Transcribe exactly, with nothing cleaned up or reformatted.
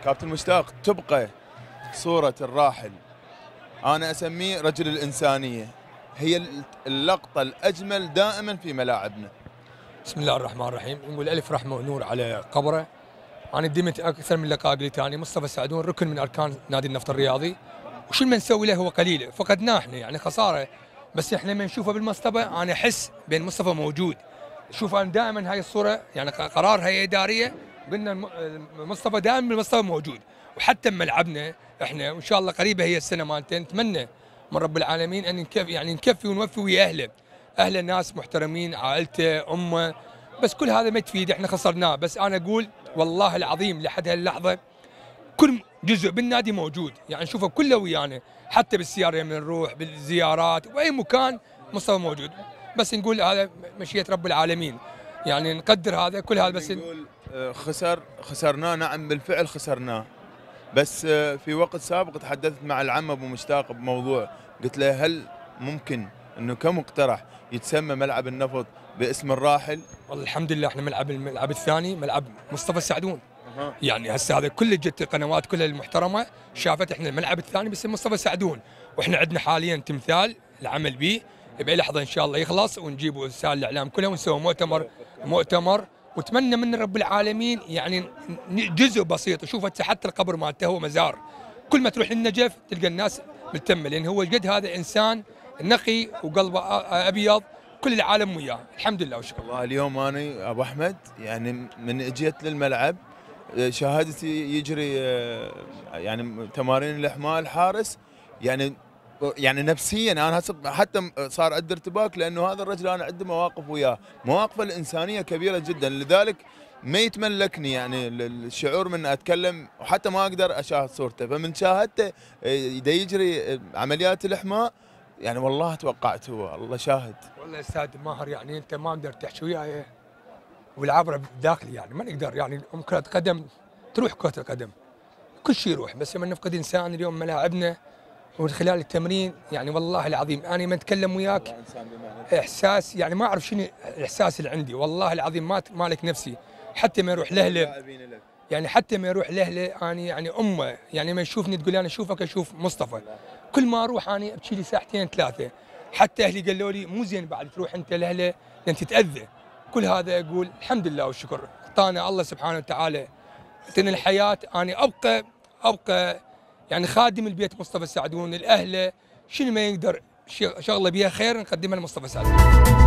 كابتن مشتاق، تبقى صورة الراحل أنا أسميه رجل الإنسانية، هي اللقطة الأجمل دائما في ملاعبنا. بسم الله الرحمن الرحيم، نقول ألف رحمة ونور على قبره. أنا قدمت أكثر من لقاء قلت يعني مصطفى السعدون ركن من أركان نادي النفط الرياضي، وشو ما نسوي له هو قليل، فقدناه احنا يعني خسارة، بس احنا لما نشوفه بالمصطفى أنا أحس بين مصطفى موجود. شوف أنا دائما هاي الصورة يعني قرار هيئة إدارية قلنا مصطفى دائما المصطفى موجود، وحتى ملعبنا احنا وان شاء الله قريبه هي السنه مالتين، نتمنى من رب العالمين ان نكفي يعني نكفي ونوفي ويا اهله. اهله ناس محترمين، عائلته، امه، بس كل هذا ما تفيد، احنا خسرناه. بس انا اقول والله العظيم لحد هاللحظه كل جزء بالنادي موجود، يعني نشوفه كله ويانا، حتى بالسياره من نروح بالزيارات واي مكان مصطفى موجود. بس نقول هذا مشيئه رب العالمين، يعني نقدر هذا كل هذا. بس نقول خسر خسرناه، نعم بالفعل خسرناه، بس في وقت سابق تحدثت مع العم ابو مشتاق بموضوع، قلت له هل ممكن انه كمقترح يتسمى ملعب النفط باسم الراحل؟ والله الحمد لله احنا ملعب الملعب الثاني ملعب مصطفى السعدون. أه. يعني هسه هذا كل جت القنوات كلها المحترمه شافت احنا الملعب الثاني باسم مصطفى السعدون، واحنا عندنا حاليا تمثال العمل به باي لحظه ان شاء الله يخلص ونجيب وسائل الاعلام كلها ونسوي مؤتمر مؤتمر واتمنى من رب العالمين يعني جزء بسيط. شوف حتى القبر مالته هو مزار، كل ما تروح للنجف تلقى الناس ملتمه، لان هو قد هذا انسان نقي وقلبه ابيض، كل العالم وياه الحمد لله وشكرا. والله اليوم انا ابو احمد يعني من اجيت للملعب شاهدتي يجري يعني تمارين الاحمال حارس، يعني يعني نفسيا انا حتى صار عندي ارتباك، لانه هذا الرجل انا عندي مواقف وياه، مواقفه الانسانيه كبيره جدا، لذلك ما يتملكني يعني الشعور من اتكلم وحتى ما اقدر اشاهد صورته. فمن شاهدته اذا يجري عمليات الاحماء يعني والله توقعت هو، الله شاهد. والله استاذ ماهر يعني انت ما نقدر تحكي وياي والعبره بالداخل، يعني ما نقدر يعني ام كره قدم تروح كره القدم كل شيء يروح، بس لما نفقد انسان اليوم ملاعبنا ومن خلال التمرين يعني والله العظيم انا ما اتكلم وياك احساس يعني ما اعرف شنو الاحساس اللي عندي، والله العظيم ما مالك نفسي. حتى ما يروح لاهله يعني حتى ما يروح لاهله انا يعني امه يعني ما يشوفني تقول انا اشوفك اشوف مصطفى، كل ما اروح انا ابكي لي ساعتين ثلاثه. حتى اهلي قالوا لي مو زين بعد تروح انت لاهله لان تتاذى. كل هذا اقول الحمد لله والشكر، اعطانا الله سبحانه وتعالى اعطينا الحياه، انا ابقى ابقى يعني خادم البيت مصطفى السعدون، الاهله شنو ما يقدر شغله بها خير نقدمها لمصطفى السعدون.